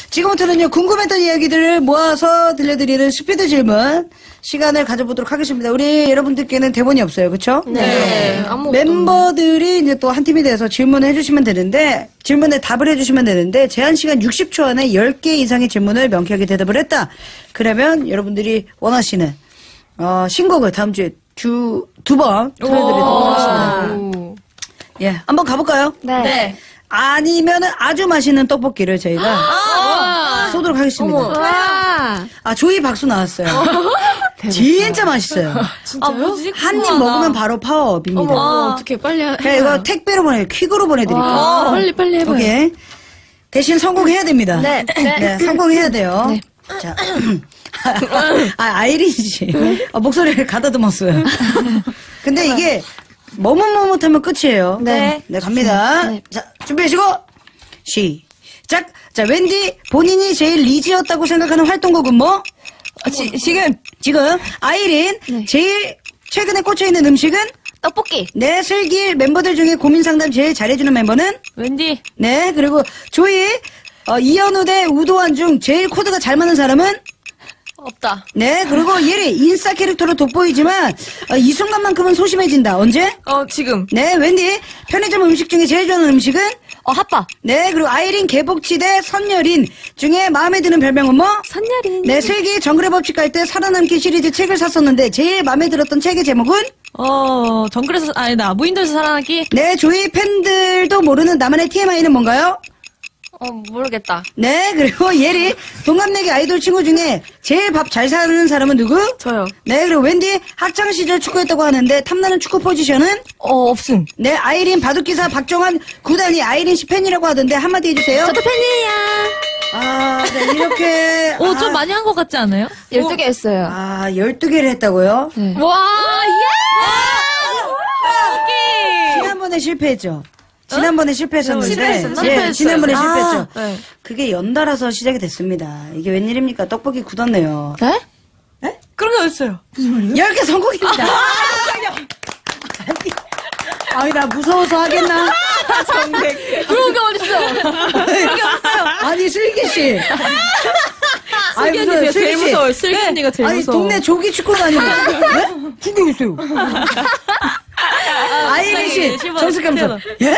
지금부터는요, 궁금했던 이야기들을 모아서 들려드리는 스피드 질문 시간을 가져보도록 하겠습니다. 우리 여러분들께는 대본이 없어요. 그쵸? 네. 멤버들이 이제 또 한 팀이 돼서 질문을 해주시면 되는데, 질문에 답을 해주시면 되는데, 제한 시간 60초 안에 10개 이상의 질문을 명쾌하게 대답을 했다. 그러면 여러분들이 원하시는, 신곡을 다음 주에 두 번 틀어드리도록 하겠습니다. 예, 한번 가볼까요? 네. 아니면은 아주 맛있는 떡볶이를 저희가 쏘도록 하겠습니다. 조이 박수 나왔어요. 진짜 맛있어요. 진짜요? 한 입 먹으면 바로 파워업입니다. 어떻게 빨리 이거 택배로 퀵으로 보내드릴게요. 빨리 해봐요. 오케이. 대신 성공해야 됩니다. 네. 성공해야 돼요. 네. 자. 아이린 씨. 목소리를 가다듬었어요. 근데 이게 머뭇머뭇하면 끝이에요. 네. 갑니다. 네. 자, 준비하시고 시작. 자, 웬디 본인이 제일 리지였다고 생각하는 활동곡은 뭐? 지금 아이린 제일 최근에 꽂혀있는 음식은? 떡볶이. 네, 슬기 멤버들 중에 고민 상담 제일 잘해주는 멤버는? 웬디. 네, 그리고 조이 이현우 대 우도환 중 제일 코드가 잘 맞는 사람은? 없다. 네, 그리고 예리 인싸 캐릭터로 돋보이지만 이 순간만큼은 소심해진다. 언제? 지금. 네, 웬디 편의점 음식 중에 제일 좋아하는 음식은? 핫바. 네, 그리고 아이린 개복치 대 선여린 중에 마음에 드는 별명은 뭐? 선여린. 네, 슬기 정글의 법칙 갈 때 살아남기 시리즈 책을 샀었는데 제일 마음에 들었던 책의 제목은? 정글에서 무인도에서 살아남기. 네, 조이 팬들도 모르는 나만의 TMI는 뭔가요? 모르겠다. 네, 그리고 예리 동갑내기 아이돌 친구 중에 제일 밥 잘 사는 사람은 누구? 저요. 네, 그리고 웬디 학창시절 축구했다고 하는데 탐나는 축구 포지션은? 없음. 네, 아이린 바둑기사 박정환 구단이 아이린 씨 팬이라고 하던데 한마디 해주세요. 저도 팬이에요. 네, 이렇게. 좀 많이 한 것 같지 않아요? 12개 했어요. 12개를 했다고요? 네. 와, 지난번에 실패했죠? 지난번에 실패했었는데. 실패했었나? 네, 지난번에 실패했죠? 네. 그게 연달아서 시작이 됐습니다. 이게 웬일입니까? 떡볶이 굳었네요. 네? 네? 그런 게 어딨어요? 10개 성공입니다. 나 무서워서 하겠나? 그런 게 어딨어? 아니, 슬기씨. 슬기 언니가 제일 무서워요. 슬기 언니가 제일 무서워. 동네 조기 축구도 아니고. 네? 구경했어요. 아이린 씨, 정숙하면서. 예?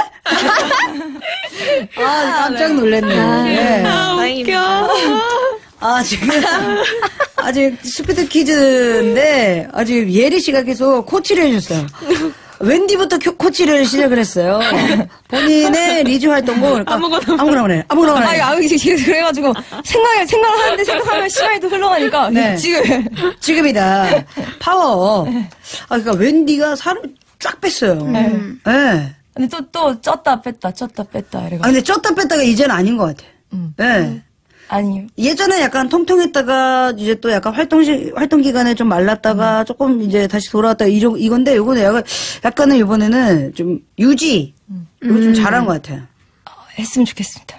깜짝 놀랐네. 웃겨. 지금, 아직 스피드 퀴즈인데, 아직 예리 씨가 계속 코치를 해줬어요. 웬디부터 코치를 시작을 했어요. 본인의 리즈 활동곡. 아무거나. 그래가지고, 생각하면 시간이 또 흘러가니까. 네. 지금이다. 파워. 그러니까 웬디가 살을 쫙 뺐어요. 네. 근데 또 쪘다 뺐다 이래가지고. 근데 쪘다 뺐다가 이제는 아닌 것 같아. 네. 아니요. 예전에 약간 통통했다가 이제 또 약간 활동 기간에 좀 말랐다가 조금 이제 다시 돌아왔다 이건데 요거는 약간은 이번에는 좀 유지 이거 좀 잘한 것 같아요. 했으면 좋겠습니다.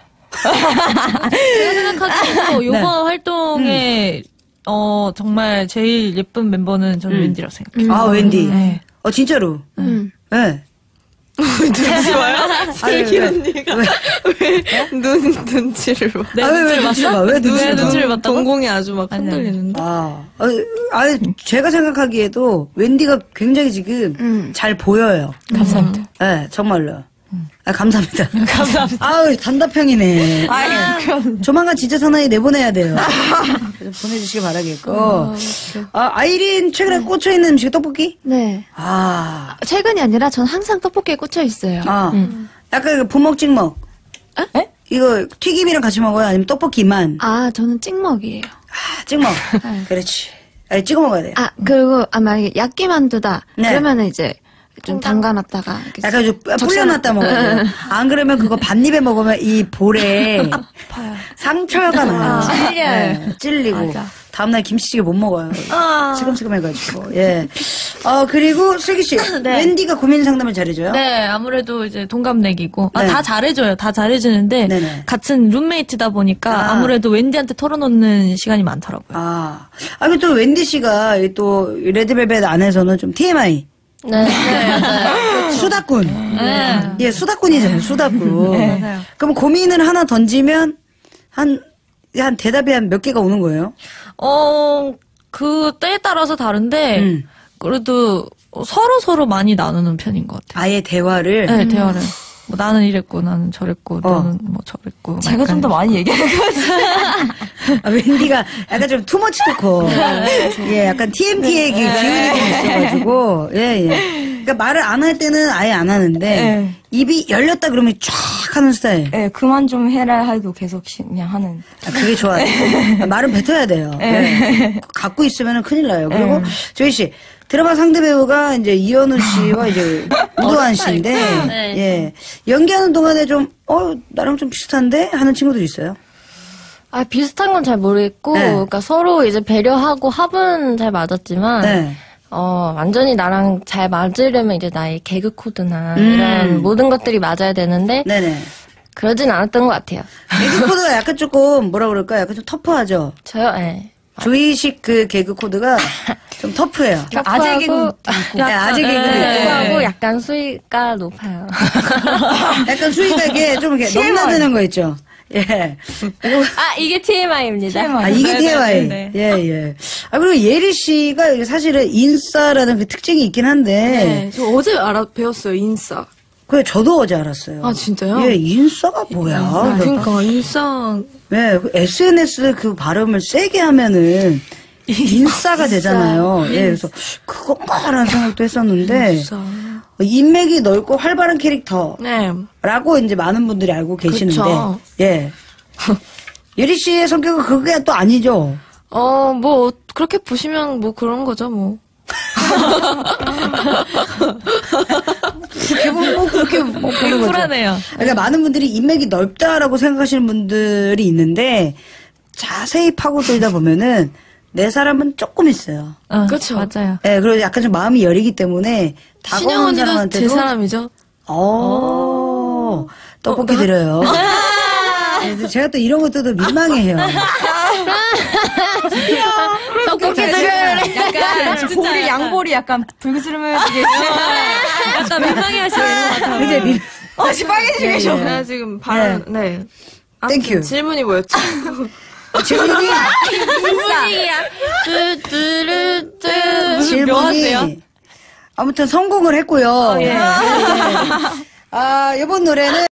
제가 생각하기에도 요번 활동에 정말 제일 예쁜 멤버는 저는 웬디라고 생각해요. 웬디. 네. 진짜로. 네. 눈치 봐요? 슬기 언니가 왜 눈치를 봐? 왜 눈치를 봐? 왜 눈치를 봐? 동공이 아주 막 흔들리는데. 제가 생각하기에도 웬디가 굉장히 지금 잘 보여요. 감사합니다. 네, 정말로. 감사합니다. 감사합니다. 단답형이네. 조만간 진짜 사나이 내보내야 돼요. 보내주시기 바라겠고. 아이린 최근에 꽂혀있는 음식 떡볶이? 네. 최근이 아니라 전 항상 떡볶이에 꽂혀 있어요. 약간 그 부먹 찍먹. 에? 이거 튀김이랑 같이 먹어요? 아니면 떡볶이만? 저는 찍먹이에요. 찍먹. 그렇지. 찍어 먹어야 돼요. 그리고 만약에 야끼만두다. 네. 그러면은 이제 좀 담가놨다가 약간 좀 불려놨다 먹어야 돼요. 안 그러면 그거 반입에 먹으면 이 볼에 아파요. 상처가 나요. 찔려요. 찔리고. 맞아. 다음날 김치찌개 못 먹어요. 시금시금 해가지고. 예. 그리고 슬기씨. 네. 웬디가 고민 상담을 잘해줘요? 네, 아무래도 이제 동갑내기고. 네. 다 잘해줘요. 다 잘해주는데. 네네. 같은 룸메이트다 보니까 아무래도 웬디한테 털어놓는 시간이 많더라고요. 그리고 또 웬디 씨가 또 레드벨벳 안에서는 좀 TMI. 네, 맞아요. 수다꾼. 네. 수다꾼이잖아요, 수다꾼. 맞아요. 그럼 고민을 하나 던지면, 한 한 대답이 한 몇 개가 오는 거예요? 그 때에 따라서 다른데 그래도 서로 많이 나누는 편인 것 같아요. 아예 대화를? 네, 대화를. 뭐 나는 이랬고 나는 저랬고 너는 뭐 저랬고. 제가 좀 더 많이 얘기하는 것 같아요. 아, 웬디가 약간 좀 투머치 토커. 예, 약간 TMT의 기운이 좀 있어가지고, 예. 그러니까 말을 안 할 때는 아예 안 하는데, 네. 입이 열렸다 그러면 쫙 하는 스타일. 네, 그만 좀 해라 해도 계속 그냥 하는. 아, 그게 좋아요. 말은 뱉어야 돼요. 네. 갖고 있으면 큰일 나요. 그리고 조희 씨, 드라마 상대 배우가 이제 이현우 씨와 이제 우도환 씨인데, 네. 예. 연기하는 동안에 좀, 나랑 좀 비슷한데? 하는 친구들 있어요. 아, 비슷한 건 잘 모르겠고, 네. 그러니까 서로 이제 배려하고 합은 잘 맞았지만, 네. 완전히 나랑 잘 맞으려면 이제 나의 개그 코드나 이런 모든 것들이 맞아야 되는데, 네네. 그러진 않았던 것 같아요. 개그 코드가 약간 조금, 뭐라 그럴까? 약간 좀 터프하죠? 저요, 예. 조이식 그 개그 코드가 좀 터프해요. 그러니까 아재 개그 네, 아재 개그도 있고. 하고 약간 수위가 높아요. 약간 수익하게 좀 이렇게 넘나드는 거 있죠. 예. 그리고 아, 이게 TMI입니다. 아, 이게 TMI. 네. 예, 예. 아, 그리고 예리 씨가 사실은 인싸라는 그 특징이 있긴 한데. 네, 저 어제 배웠어요, 인싸. 그래, 저도 어제 알았어요. 아, 진짜요? 예, 인싸가 뭐야. 그러니까, 인싸. 예, 그 SNS 그 발음을 세게 하면은 인싸가 되잖아요. 예, 그래서 그건가라는 생각도 했었는데. 인싸. 인맥이 넓고 활발한 캐릭터. 네. 라고 이제 많은 분들이 알고 계시는데. 그쵸. 예. 예리 씨의 성격은 그게 또 아니죠. 뭐, 그렇게 보시면 뭐 그런 거죠, 뭐. 그렇게 뭐 그렇게 뭐 그런 거죠. 쿨하네요. 그러니까 많은 분들이 인맥이 넓다라고 생각하시는 분들이 있는데 자세히 파고들다 보면은 내 사람은 조금 있어요. 그쵸. 맞아요. 예, 그리고 약간 좀 마음이 여리기 때문에 신영 다가오는 언니도 사람한테도 제 사람이죠. 떡볶이 드려요. 그래서 제가 또 이런 것도 또 민망해요. 떡볶이 드려요. 약간 볼이 양볼이 약간 불그스름해지게 약간 민망해하시는 것 같아요. 이제 지금 빨개지게 계셔. 제가 지금 발언, 네. 아무튼 땡큐. 질문이 뭐였죠? 질문이 묘하세요? 아무튼 성공을 했고요. 예. 아, 이번 노래는